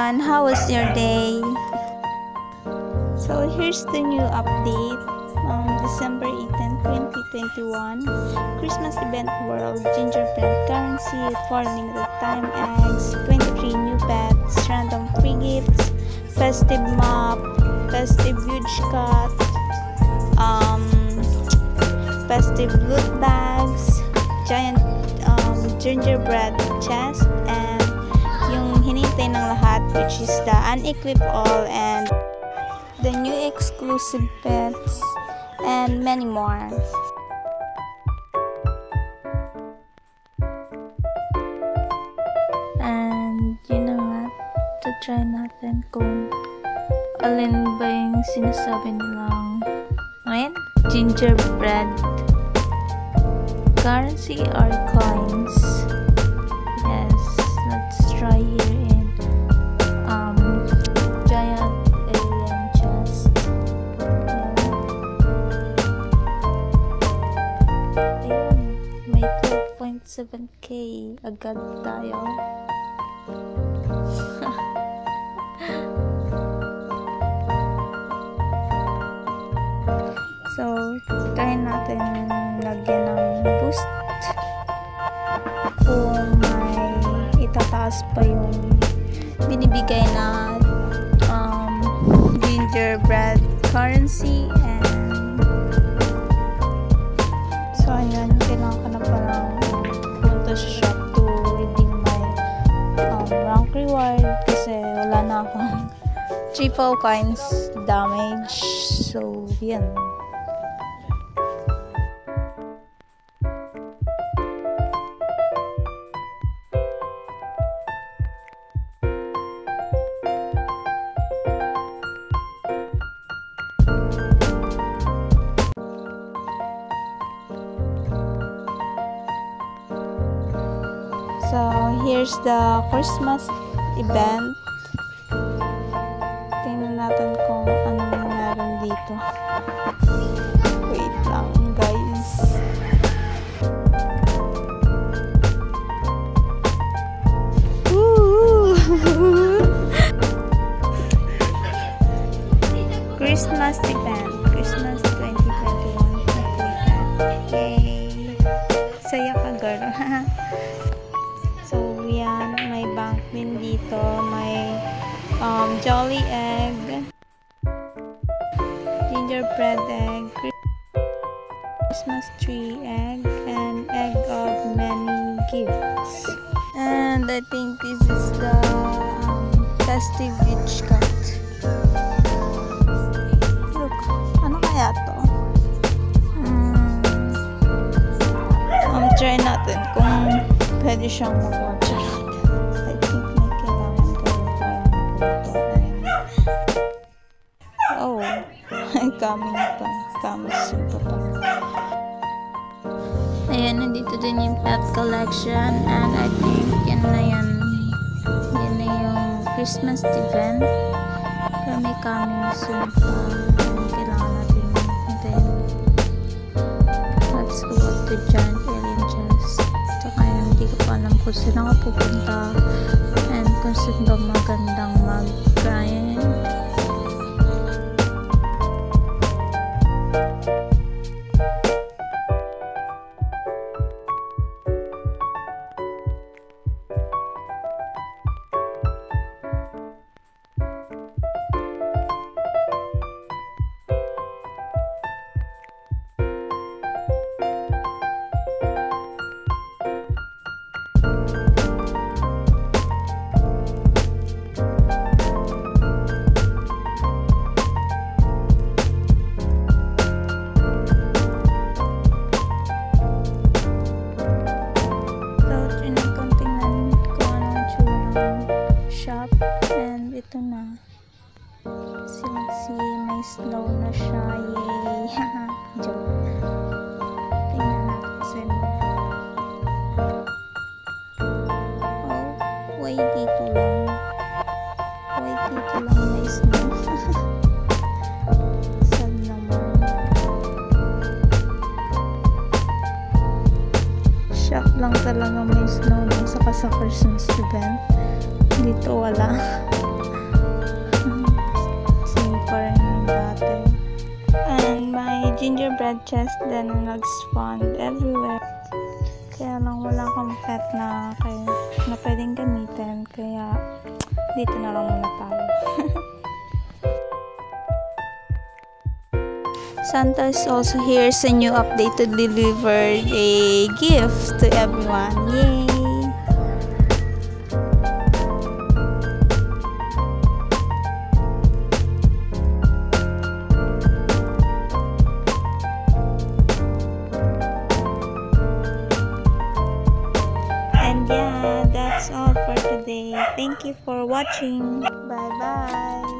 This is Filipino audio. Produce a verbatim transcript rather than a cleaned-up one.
everyone, how was your day? So here's the new update. Um, December eighteenth, twenty twenty-one, Christmas event world, gingerbread currency, four limited time eggs, twenty-three new pets, random free gifts, festive map, festive huge cut, um, festive loot bags, giant um, gingerbread chest, and yung hinintay ng lahat, which is the unequipped all and the new exclusive pets and many more. And yun na nga, to try natin kung alin ba yung sinasabi nilang ngayon, gingerbread currency or coins. Yes, let's try here in um giant alien chest. Ayan, may twelve point seven K agad tayo. So, try natin lagyan ng boost kung may itataas pa yung binibigay na um, gingerbread currency. And so, ayan, kailangan ka na parang punta sa shop to redeem my um, rank reward kasi wala na akong triple coins damage. So, yan. So, here's the Christmas event. Tingnan natin kung ano meron dito. Wait lang, guys. Woo! Christmas event. Christmas twenty twenty-one. Yay! Saya ka, girl. So, yan. May bank din dito. May um, jolly egg, gingerbread egg, Christmas tree egg, and egg of many gifts. And I think this is the um, festive witch cut. Look, ano kaya to? Hmm. Um, try natin kung pwede siyang mag-watch. I think may kailangan gawin tayo ng puto. Oh, coming pa. Coming pa pa. Ayan, nandito din yung pet collection. And I think yan na yan. Yan na yung Christmas event. Pero may coming soon pa. Kailangan natin natin. Let's go up to giant alien chest. Tsaka yun, hindi ko pa alam kung saan ako pupunta and kung saan ba magandang mag-grind. And ito na. Sinsi, may snow na siya. Yay! Joke. Tingnan natin. Oh, why dito lang? Why dito lang may snow? Sad naman. Shock lang talaga may snow nung saka sa Christmas event. Dito wala. gingerbread chest din na nag-spawn everywhere. Kaya lang wala kang pet na, kaya, na pwedeng gamitin. Kaya dito na lang muna tayo. Santa is also here sa new update to deliver a gift to everyone. Yay! And yeah, that's all for today. Thank you for watching. Bye bye.